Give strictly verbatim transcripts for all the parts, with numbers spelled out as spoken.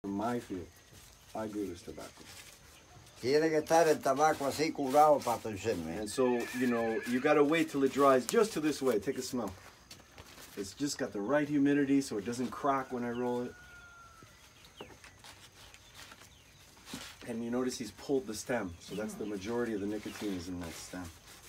my field, I grew this tobacco. Tiene que estar el tabaco así curado para torcerme. And so, you know, you gotta wait till it dries just to this way. Take a smell. It's just got the right humidity so it doesn't crack when I roll it. And you notice he's pulled the stem, so that's the majority of the nicotine is in that stem.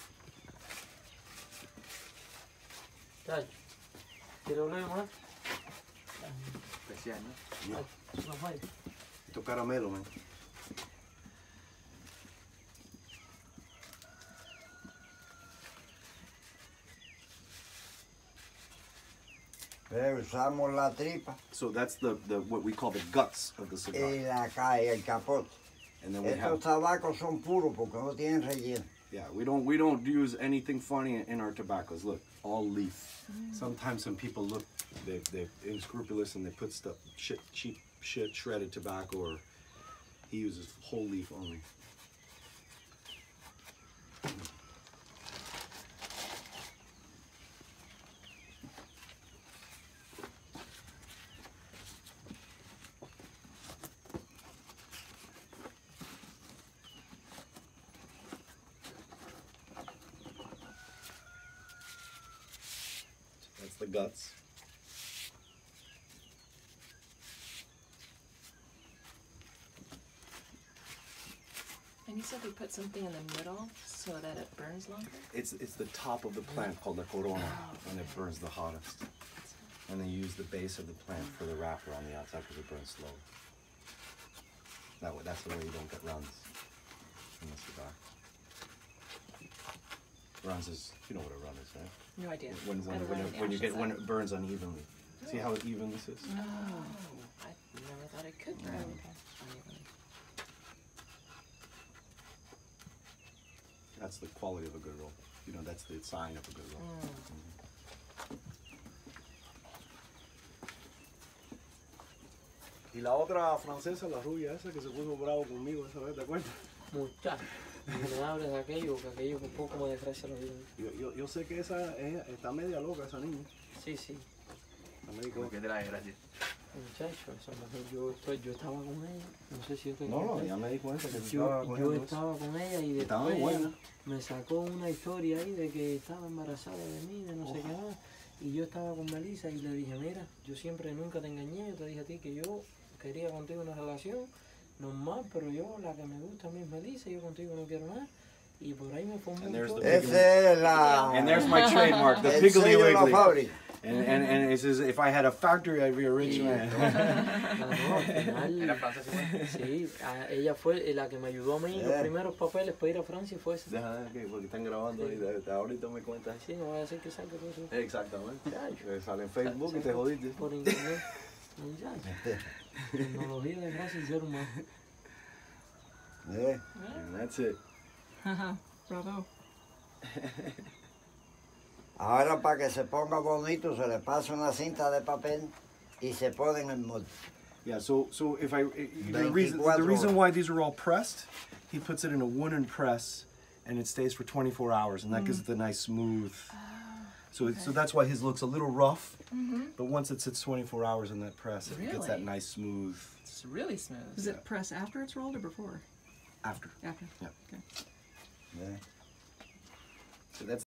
¿Quiero hablar más? Especial, ¿no? No, no hay. Esto caramelo, man. Pero usamos la tripa So that's the, the what we call the guts of the cigar. y la calle, el capote. And then we Estos have, tabacos son puros porque no tienen relleno. yeah, we don't we don't use anything funny in our tobaccos. Look, all leaf. Sometimes some people look they they're unscrupulous and they put stuff shit cheap shit shredded tobacco, or he uses whole leaf only. That's the guts. And you said they put something in the middle so that it burns longer? It's it's the top of the plant called the corona, and it burns the hottest. And they use the base of the plant for the wrapper on the outside because it burns slow. That way, that's the way you don't get runs in the cigar. Runs is, you know what a run is, right? No idea. When when, Gotta when, run it, the when you ashes get when out. it burns unevenly. See how even this is? Oh, I never thought it could burn unevenly. That's the quality of a good roll. You know, that's the sign of a good roll. Mm. Y la otra francesa, la rubia esa que se puso bravo conmigo esa vez, ¿te acuerdas? Muchacho. No me hables de aquello, que aquello un poco me desgracia la vida. Yo, yo, yo sé que esa es, está media loca esa niña. Sí, sí. Está media Como loca. que te la desgracia. Muchacho, esa mujer, yo, estoy, yo estaba con ella. No sé si yo te No, no, conté. ya me di cuenta que Yo, estaba yo cogiendo eso. estaba con ella y Estaba después buena. ella me sacó una historia ahí de que estaba embarazada de mí, de no sé qué más. Y yo estaba con Melissa y le dije, mira, yo siempre nunca te engañé, yo te dije a ti que yo quería contigo una relación normal, pero yo la que me gusta a mí es Melissa, yo contigo no quiero nada. Y por ahí me fue un And there's the montón. big- Esa es la... And there's my trademark, the el Piggly sello de la Wiggly. fábrica. And, and, and it says, if I had a factory, I'd be a rich man. No, no, al final, Era francesa igual. sí, a- ella fue la que me ayudó a mí, los Eh. primeros papeles para ir a Francia fue esa. Deja de que porque están grabando ahí, de- de ahorita me cuentas. Sí, no voy a decir que salga todo eso Exactamente. Chacho. Eh, Sale en Facebook y te jodiste. por internet. Muchacho, tecnología de gracia y ser humano. Eh, And that's it. Bravo. Ahora para que se ponga bonito se le pasa una cinta de papel y se pone en el molde. Yeah, so so if I the reason the veinticuatro reason horas. why these are all pressed, he puts it in a wooden press, and it stays for twenty-four hours, and that gives it the nice smooth. So it, so that's why his looks a little rough, but once it sits twenty-four hours in that press, it gets that Really? nice smooth It's really smooth. Is it press after it's rolled or before? after. After. Yeah. Okay. Eh. So that's